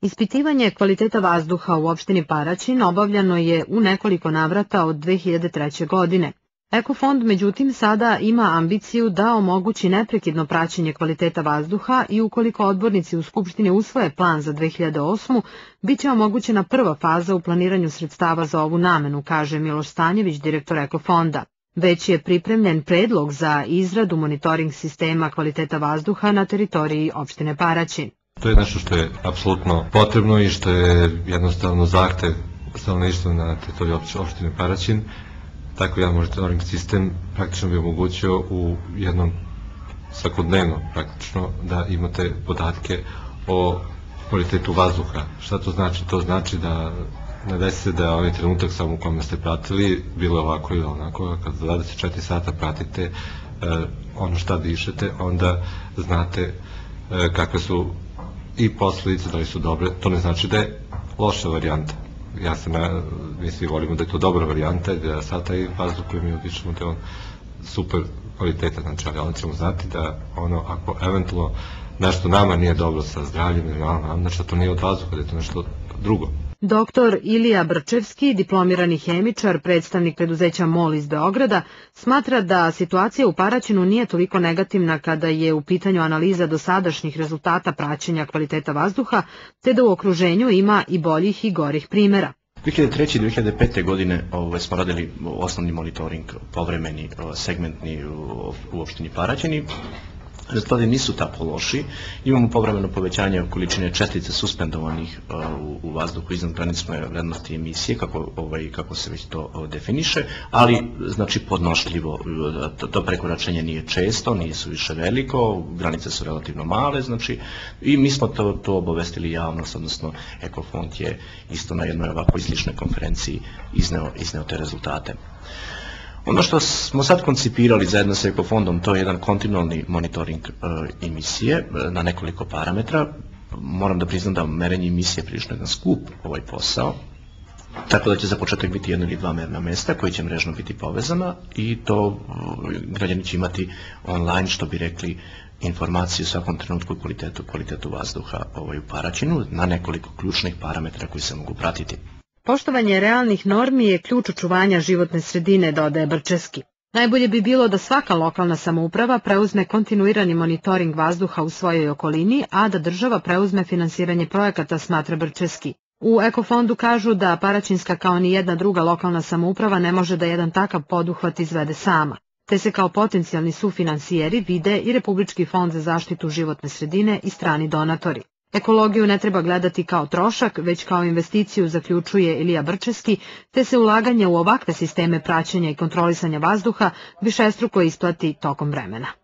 Ispitivanje kvaliteta vazduha u opštini Paraćin obavljano je u nekoliko navrata od 2003. godine. Ekofond, međutim, sada ima ambiciju da omogući neprekidno praćenje kvaliteta vazduha i ukoliko odbornici u Skupštini usvoje plan za 2008. biće omogućena prva faza u planiranju sredstava za ovu namenu, kaže Miloš Stanjević, direktor Ekofonda. Već je pripremljen predlog za izradu monitoring sistema kvaliteta vazduha na teritoriji opštine Paraćin. To je nešto što je apsolutno potrebno i što je jednostavno zahtev stanovništva na teritoriji opštine Paraćin. Tako jedan monitoring sistem praktično bi omogućio u jednom svakodnevno praktično da imate podatke o kvalitetu vazduha. Šta to znači? To znači da ne desi se da onaj trenutak samo u kome ste pratili bilo ovako ili onako, kad za 24 sata pratite ono šta dišete, onda znate kakve su i posledice, da li su dobre. To ne znači da je loša varijanta. Mi svi volimo da je to dobra varijanta, da sad taj vazduh koji mi udišemo, da je on super kvalitetan, znači, ali onda ćemo znati da ono, ako eventualno nešto nama nije dobro sa zdravljem, znači to nije od vazduha, da je to nešto drugo. Doktor Ilija Brčevski, diplomirani hemičar, predstavnik preduzeća MOL iz Beograda, smatra da situacija u Paraćinu nije toliko negativna kada je u pitanju analiza dosadašnjih rezultata praćenja kvaliteta vazduha, te da u okruženju ima i boljih i gorih primera. 2003. i 2005. godine smo radili osnovni monitoring, povremeni, segmentni u opštini Paraćini. Rezultati nisu tako loši, imamo povremeno povećanje količine čestica suspendovanih u vazduhu iznad granične vrednosti emisije, kako se već to definiše, ali znači podnošljivo, to prekoračenje nije često, nije suviše veliko, granice su relativno male, znači i mi smo to obavestili javnost, odnosno Ekofond je isto na jednoj ovako sličnoj konferenciji izneo te rezultate. Ono što smo sad koncipirali zajedno sa Ekofondom, to je jedan kontinualni monitoring emisije na nekoliko parametra. Moram da priznam da merenje emisije prilično jedan skup ovaj posao, tako da će za početak biti jedno ili dva merna mesta koji će mrežno biti povezana i to građani će imati online, što bi rekli, informacije u svakom trenutku kvalitetu vazduha u Paraćinu na nekoliko ključnih parametra koji se mogu pratiti. Poštovanje realnih normi je ključ očuvanja životne sredine, dodaje Brčevski. Najbolje bi bilo da svaka lokalna samouprava preuzme kontinuirani monitoring vazduha u svojoj okolini, a da država preuzme finansiranje projekata, smatra Brčevski. U Ekofondu kažu da Paraćinska kao ni jedna druga lokalna samouprava ne može da jedan takav poduhvat izvede sama, te se kao potencijalni sufinansijeri vide i Republički fond za zaštitu životne sredine i strani donatori. Ekologiju ne treba gledati kao trošak, već kao investiciju, zaključuje Ilija Brčevski, te se ulaganje u ovakve sisteme praćenja i kontrolisanja vazduha višestruko isplati tokom vremena.